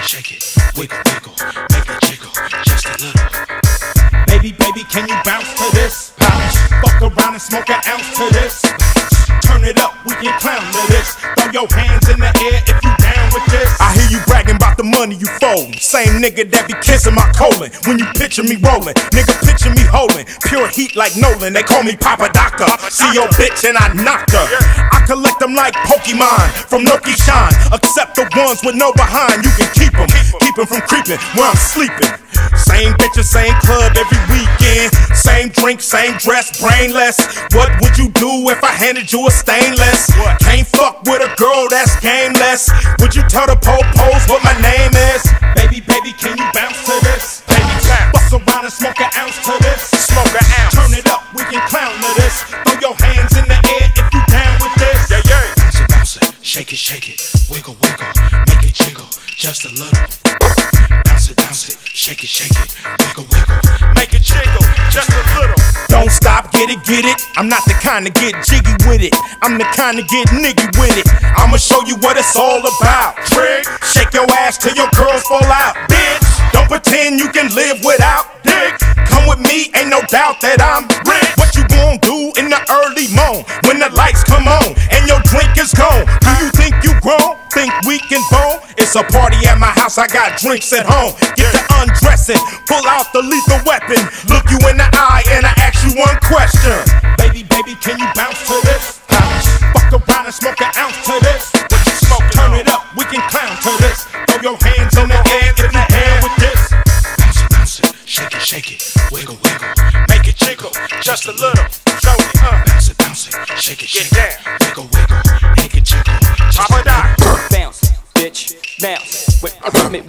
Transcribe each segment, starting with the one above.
shake it, wiggle, wiggle, make it jiggle, just a little. Baby, baby, can you bounce to this? Bounce. Fuck around and smoke an ounce to this. Turn it up, we can clown to this. Throw your hands in the air if you down with this. I hear you bragging about the money you folding. Same nigga that be kissing my colon when you picture me rolling. Nigga picture me holding pure heat like Nolan. They call me Papa Doctor. See your bitch and I knocked her. I collect them like Pokemon from Noki Shine. Except the ones with no behind. You can keep them from creeping where I'm sleeping. Same bitches, same club every weekend. Same drink, same dress, brainless. What would you do if I handed you a stainless? Can't fuck with a girl that's gameless. Would you tell the po-pos what my name is? Baby, baby, can you bounce to this? Baby, bust around and smoke an ounce to this. Smoke an ounce. Turn it up, we can clown to this. Throw your hands in the air if you down with this. Yeah, yeah. Bounce it, bounce it, shake it, wiggle, wiggle, make it jiggle, just a little. Bounce it, shake it, wiggle, wiggle, make it jiggle, just a little. Don't stop, get it. I'm not the kind to get jiggy with it. I'm the kind to get niggy with it. I'ma show you what it's all about. Trick, shake your ass till your curls fall out. Bitch, don't pretend you can live without dick. Come with me, ain't no doubt that I'm rich. What you gon' do in the early morn when the lights come on and your drink is gone? Do you think you grown? Think we can bone? It's a party at my house, I got drinks at home. Get to undressing, pull out the lethal weapon. Look you in the eye and I ask you one question. Baby, baby, can you bounce to this? Fuck around and smoke an ounce to this. What you smoking? Turn it up, we can clown to this. Throw your hands in the air if you down with this. Bounce it, shake it, wiggle, wiggle, make it jiggle, just a little. Show me, bounce it, shake it, wiggle, wiggle, make it jiggle, just a little. Bounce, bitch, bounce. With me,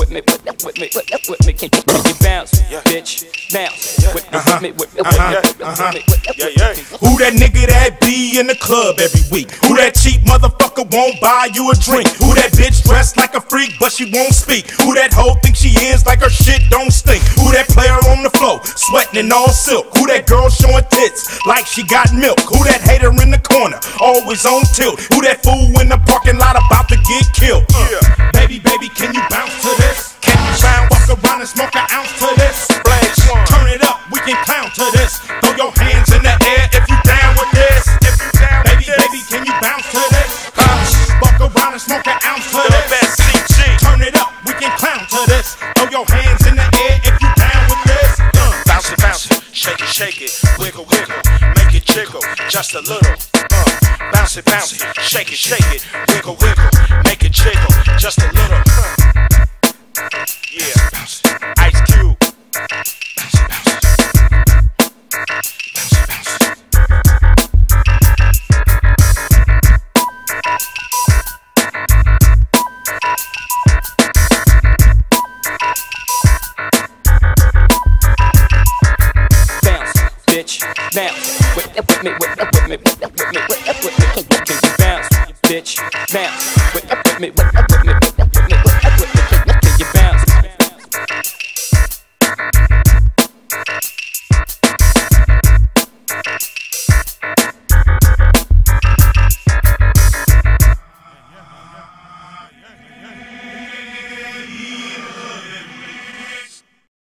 can you bounce, bitch, bounce. With me. Who that nigga that be in the club every week? Who that cheap motherfucker won't buy you a drink? Who that bitch dressed like a freak but she won't speak? Who that hoe think she is like her shit don't stink? Who that player on the floor sweating in all silk? Who that girl showing tits like she got milk? Who that hater in the corner always on tilt? Who that fool in the parking lot about to get killed? Baby, baby, can you bounce to this? Can you bounce? Walk around and smoke an ounce to this. Turn it up, we can clown to this. Throw your hands in the air if you down with this. Baby, baby, can you bounce to this? Walk around and smoke an ounce to this. Turn it up, we can clown to this. Throw your hands in the air if you down with this. Bounce it, shake it, wiggle, wiggle, make it jiggle, just a little. Bounce it, shake it, wiggle, wiggle, make it jiggle, just a little. Yeah, Ice Cube. Bounce it. Bitch, bounce. With me, can you bounce, bitch, bounce. With me.